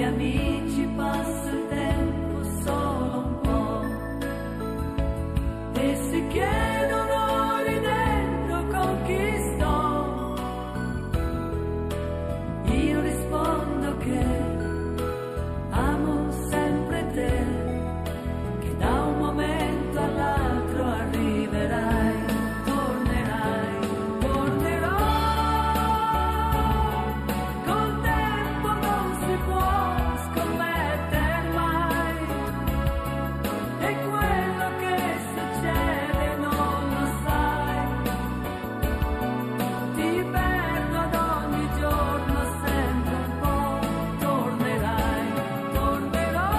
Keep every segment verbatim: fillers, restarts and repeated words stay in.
amici passo il tempo solo un po', e si chiedono lì dentro con chi sto, io rispondo che amo sempre te, che da un momento all'altro arriverai, tornerai, tornerò. Col tempo non si può scommettere mai, e quello che succede non lo sai. Ti perdo ad ogni giorno, sempre un po', tornerai, tornerò.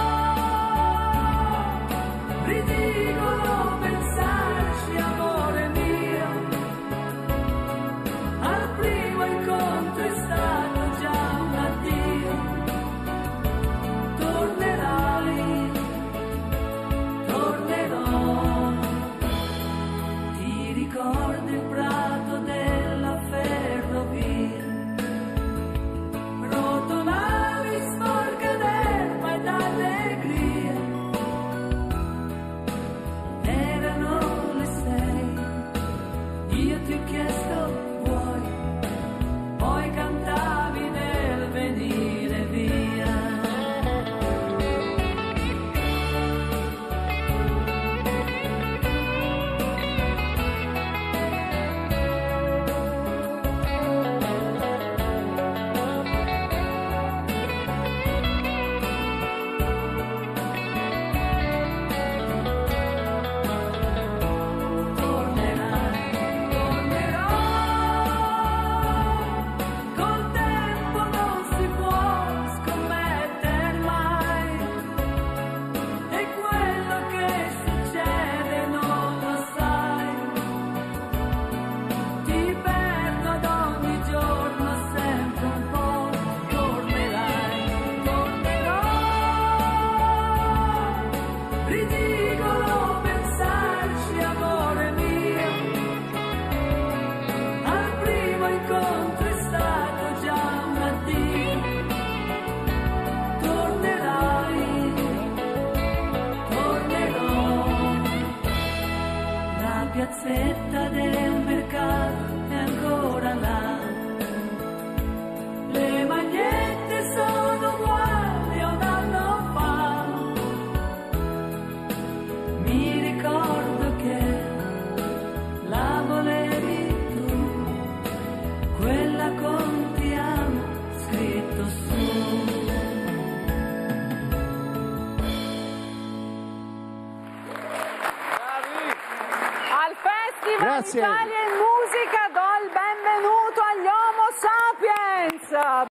Ridicolo pensarci, amore mio, al primo incontro è stato già un addio. Tornerai, tornerò. Ti ricordi il prato della ferrovia? Rotolavi sporca d'erba e d'allegria. Erano le sei, io ti ho chiesto vuoi, poi cantavi nel venire via. Tornerai, tornerò. Col tempo non si può scommettere mai, e quello che succede non lo sai. Ti perdo ad ogni giorno, sempre un po', tornerai, tornerò. Ridicolo pensarci, amore mio, al primo incontro è stato già un addio. Tornerai, tornerò. La piazzetta del mercato è ancora là, le magliette sono uguali a un anno fa. Mi ricordo che la volevi tu, quella con ti amo scritto su. Al Festival Grazie. Italia in Musica do il benvenuto agli Homo Sapiens.